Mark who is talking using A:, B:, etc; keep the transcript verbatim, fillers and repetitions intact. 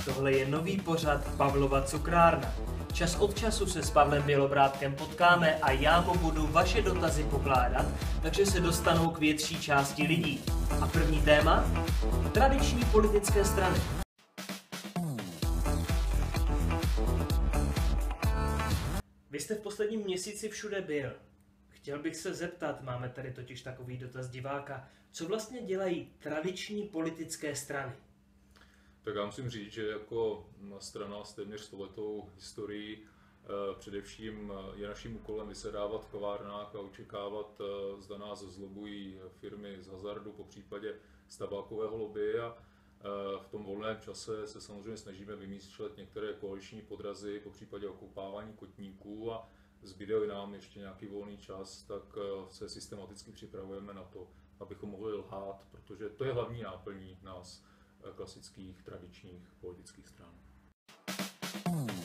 A: Tohle je nový pořad Pavlova cukrárna. Čas od času se s Pavlem Bělobrádkem potkáme a já mu budu vaše dotazy pokládat, takže se dostanou k větší části lidí. A první téma? Tradiční politické strany. Vy jste v posledním měsíci všude byl. Chtěl bych se zeptat, máme tady totiž takový dotaz diváka, co vlastně dělají tradiční politické strany?
B: Tak já musím říct, že jako strana s téměř stoletou historií především je naším úkolem vysedávat v kavárnách a očekávat, zda nás zlobují firmy z hazardu, popřípadě z tabákového lobby, a v tom volném čase se samozřejmě snažíme vymýšlet některé koaliční podrazy, popřípadě okupávání kotníků, a zbyde nám ještě nějaký volný čas, tak se systematicky připravujeme na to, abychom mohli lhát, protože to je hlavní náplní nás klasických tradičních politických stran.